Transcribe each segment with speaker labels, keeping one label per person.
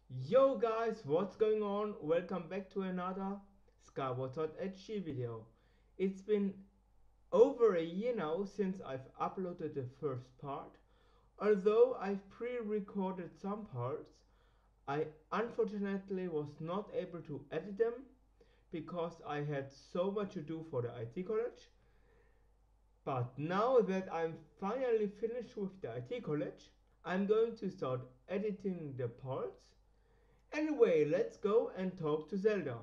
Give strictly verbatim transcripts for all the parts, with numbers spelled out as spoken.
Speaker 1: Yo guys, what's going on? Welcome back to another Skyward.hg video. It's been over a year now since I've uploaded the first part. Although I've pre-recorded some parts, I unfortunately was not able to edit them because I had so much to do for the I T college. But now that I'm finally finished with the I T college, I'm going to start editing the parts. Anyway, let's go and talk to Zelda.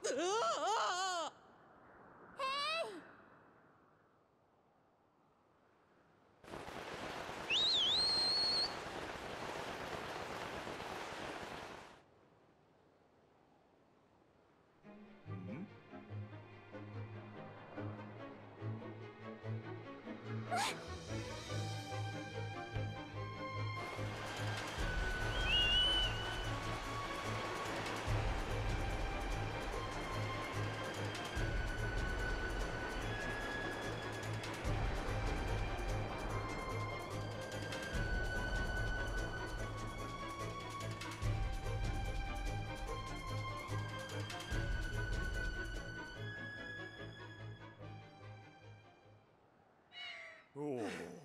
Speaker 2: Oh.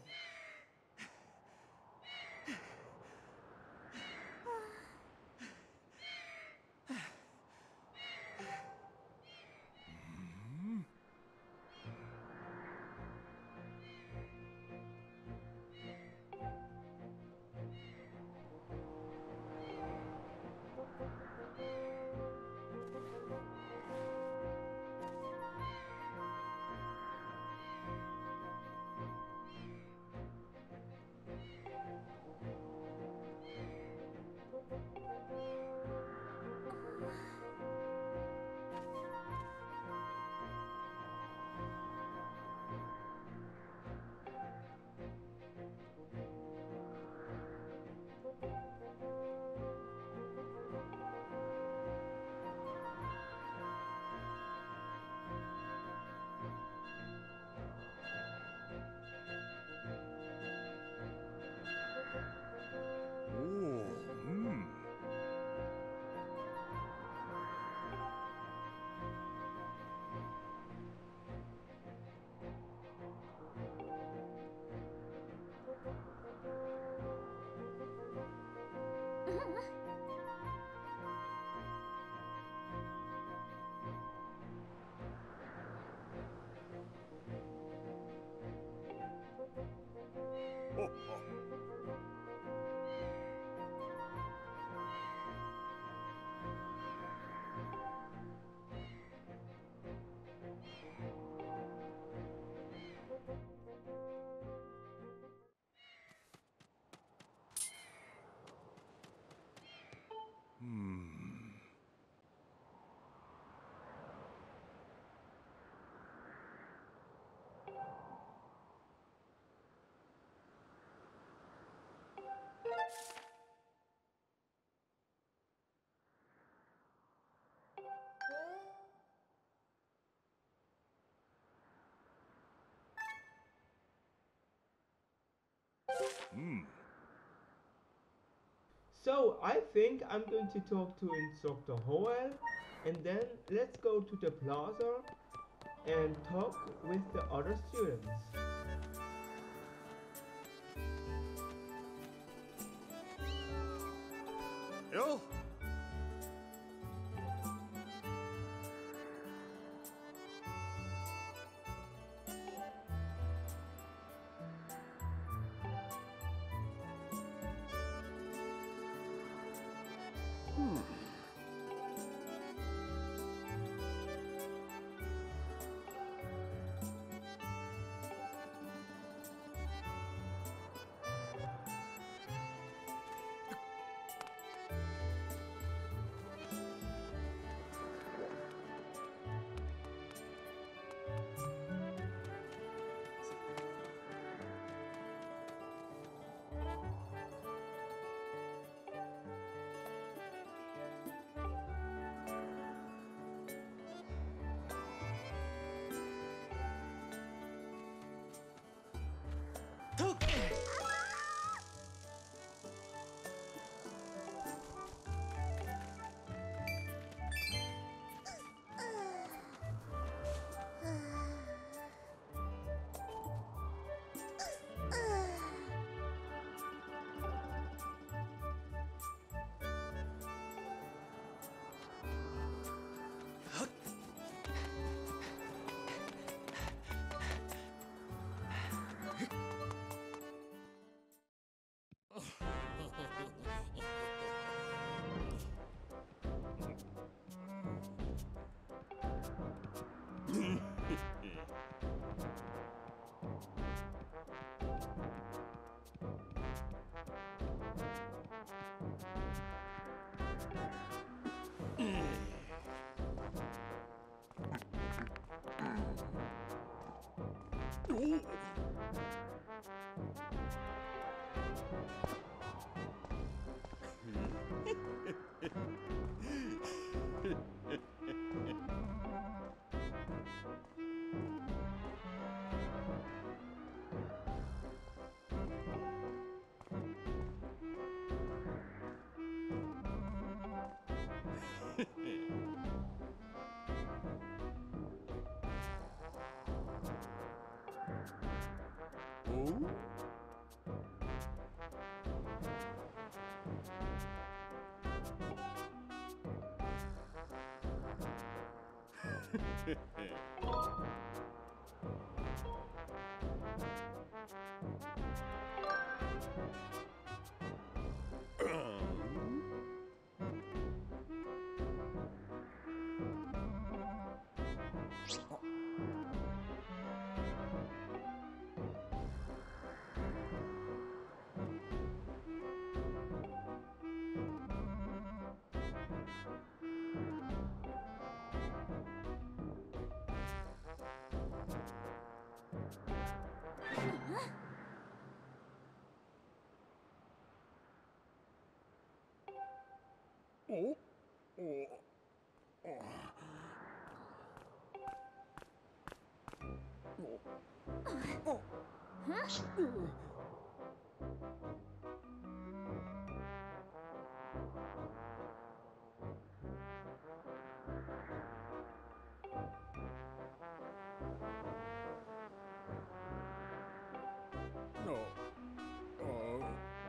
Speaker 2: Hmm.
Speaker 1: So I think I'm going to talk to Instructor Hoel, and then let's go to the plaza and talk with the other students.
Speaker 2: Yo. Oh. Oh. Oh. No. Oh.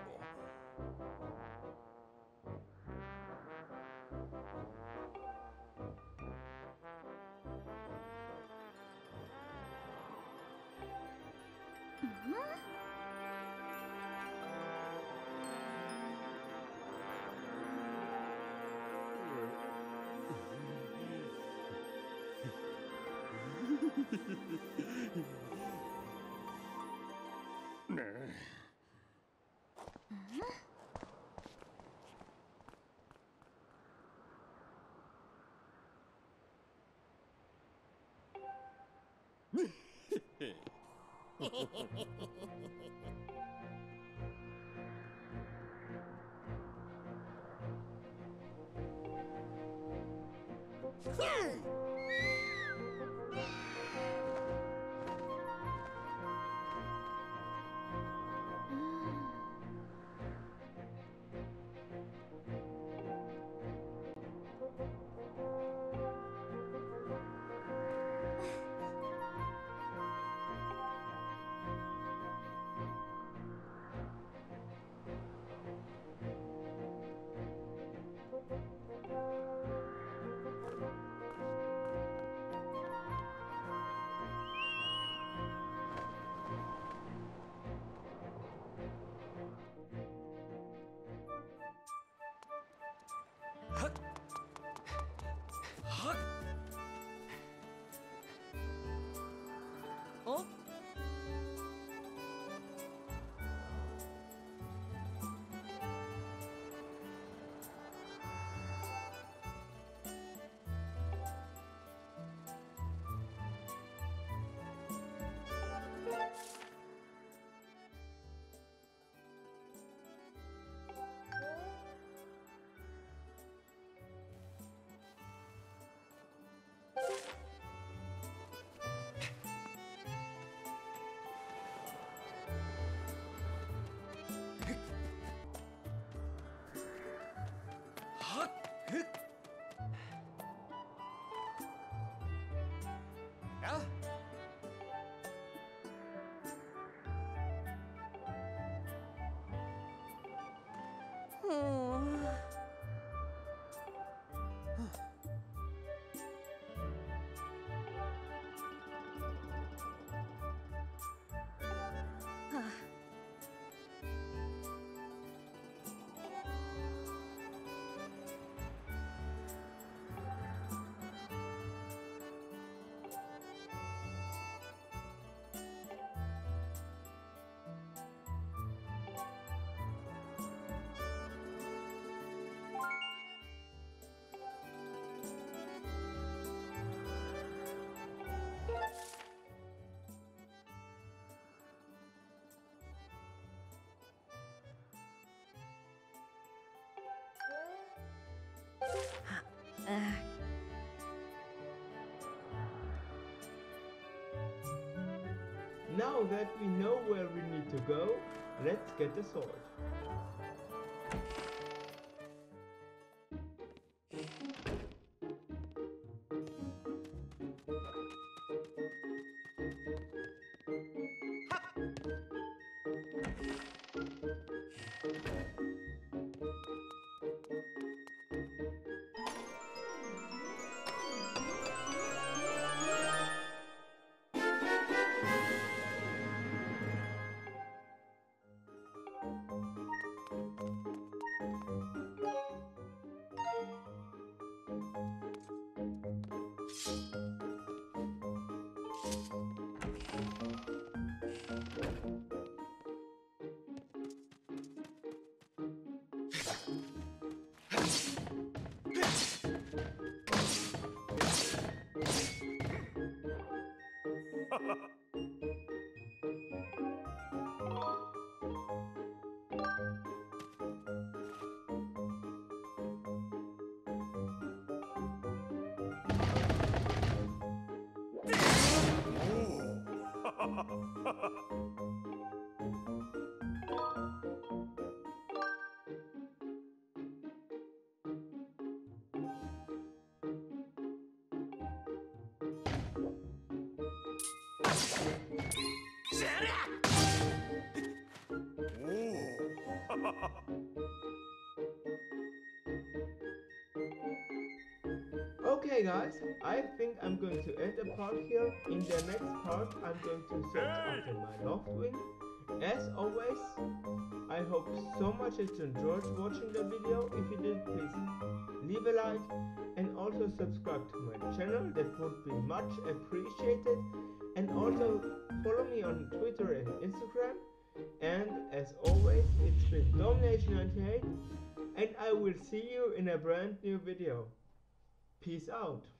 Speaker 3: Oh?
Speaker 2: Ja?
Speaker 1: Now that we know where we need to go, let's get the sword. Okay guys, I think I'm going to end the part here. In the next part I'm going to search after my Loftwing. As always, I hope so much that you enjoyed watching the video. If you did, please leave a like and also subscribe to my channel. That would be much appreciated. And also follow me on Twitter and Instagram. And as always, it's been Domination ninety-eight and I will see you in a brand new video. Peace out.